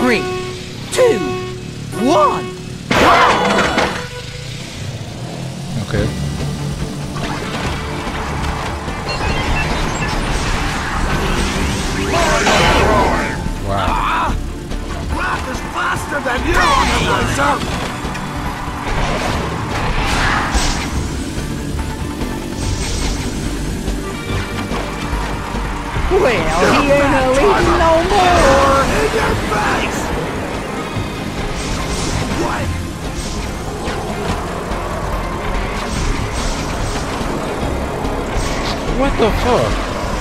3, 2, 1. Okay. Wow. Rock is faster than you, Omni-Trickster! Well, he ain't a leaving no more. In your face! What? What the fuck?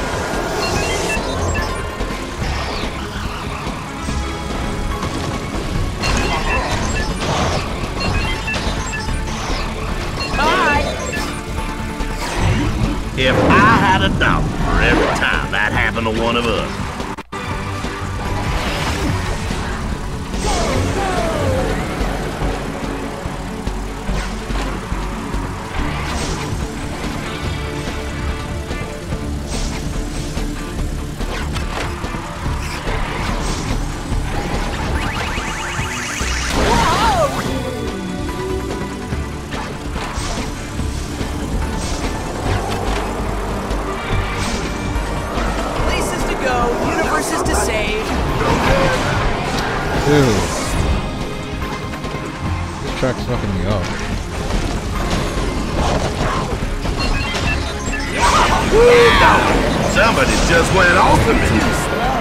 If I had a dollar for every time that happened to one of us. Universes to save. Dude. This track's fucking me up. Somebody just went off the me.